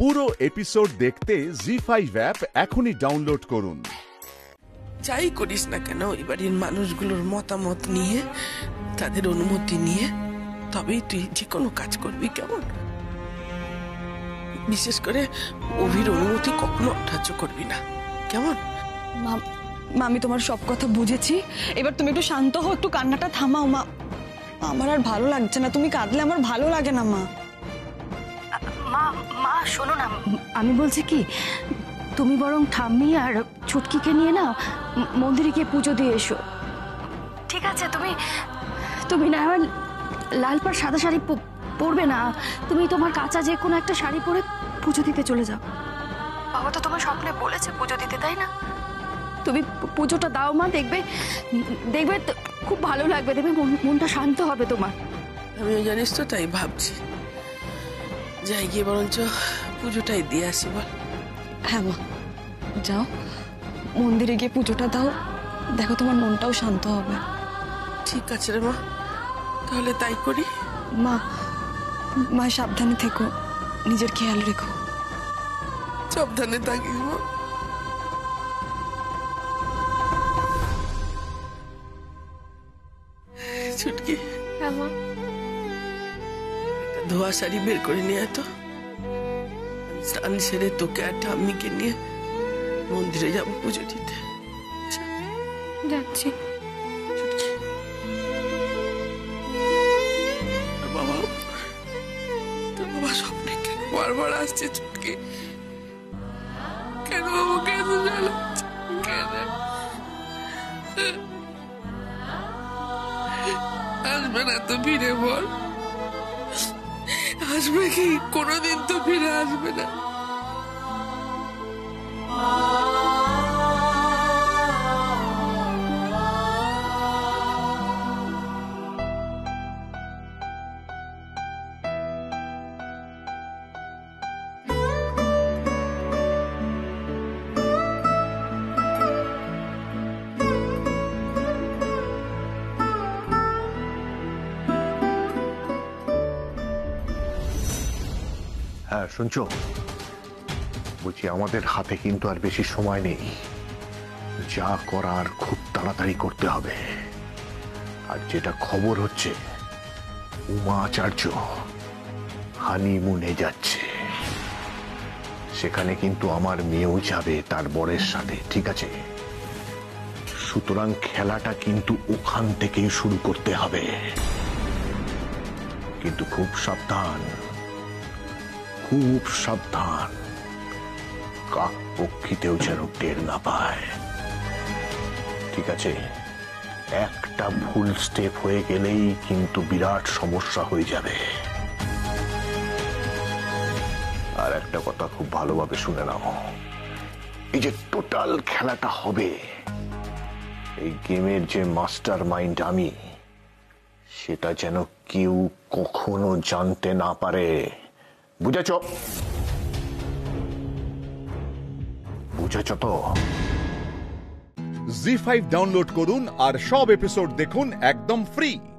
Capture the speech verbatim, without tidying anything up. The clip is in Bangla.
পুরো এপিসোড দেখতে জি ফাইভ অ্যাপ এখনই ডাউনলোড করুন। যাই করিস না কেন ওই বাড়ির মানুষগুলোর মতামত নিয়ে, তাদের অনুমতি নিয়ে তবেই তুই যে কোনো কাজ করবি, কেমন? বিশেষ করে অভির অনুমতি কখনো অগ্রাহ্য করবি না, কেমন? মা, আমি তোমার সব কথা বুঝেছি। এবার তুমি একটু শান্ত হও, একটু কান্নাটা থামাও। মা, আমার আর ভালো লাগছে না, তুমি কাঁদলে আমার ভালো লাগে না। মা মা মা শোনো না, আমি বলছি কি, তুমি বরং ঠাম্মি আর ছুটকিকে নিয়ে না মন্দিরে গিয়ে পুজো দিয়ে এসো, ঠিক আছে? তুমি তুমি না হয় লাল পাড় সাদা শাড়ি পরবে না, তুমি তোমার কাঁচা যে কোনো একটা শাড়ি পরে পুজো দিতে চলে যাও। বাবা তো তোমার স্বপ্নে বলেছে পুজো দিতে, তাই না? তুমি পুজোটা দাও মা, দেখবে দেখবে খুব ভালো লাগবে, দেখবে মনটা শান্ত হবে তোমার। আমিও জানিস তো তাই ভাবছি, যাই গিয়ে বরঞ্চ পুজোটাই দিয়ে আসি। বল। হ্যাঁ মা, যাও মন্দিরে গিয়ে পুজোটা দাও, দেখো তোমার মনটাও শান্ত হবে। ঠিক আছে রে মা, তাহলে তাই করি। মা মা সাবধানে থেকো, নিজের খেয়াল রেখো। সাবধানে থাকিস মা। ছুটকি, হ্যাঁ মা, ধোয়া শাড়ি বের করে নিয়ে তো, স্নান সেরে তোকে আর ঠাম্মিকে নিয়ে মন্দিরে যাব পুজো দিতে। যাচ্ছি। বাবা, তোর বাবা স্বপ্নে কেন বারবার আসছে? ছুটকি, কেন বাবু, কেন জ্বালাচ্ছে? কেন আসবে না তো ফিরে? বল, আসবে কি? কোনোদিন তো ফিরে আসবে না। হ্যাঁ শুনছো, বলছি আমাদের হাতে কিন্তু আর বেশি সময় নেই, যা করার খুব তাড়াতাড়ি করতে হবে। আর যেটা খবর হচ্ছে, উমা আচার্য হানিমুনে যাচ্ছে, সেখানে কিন্তু আমার মেয়েও যাবে তার বরের সাথে, ঠিক আছে? সুতরাং খেলাটা কিন্তু ওখান থেকেই শুরু করতে হবে, কিন্তু খুব সাবধান, খুব সাবধান, কাক পক্ষীতেও যেন টের না পায়, ঠিক আছে? একটা ভুল স্টেপ হয়ে গেলেই কিন্তু বিরাট সমস্যা হয়ে যাবে। আর একটা কথা খুব ভালোভাবে শুনে নাও, এই যে টোটাল খেলাটা হবে, এই গেমের যে মাস্টার মাইন্ড আমি, সেটা যেন কেউ কখনো জানতে না পারে, বুঝেছ? বুঝেছ তো? জি ফাইভ ডাউনলোড করুন আর সব এপিসোড দেখুন একদম ফ্রি।